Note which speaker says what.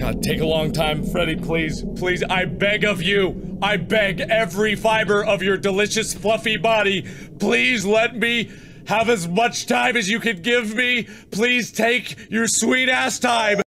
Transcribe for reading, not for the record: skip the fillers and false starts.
Speaker 1: God, take a long time, Freddy, please. Please, I beg of you. I beg every fiber of your delicious, fluffy body. Please let me have as much time as you can give me. Please take your sweet ass time.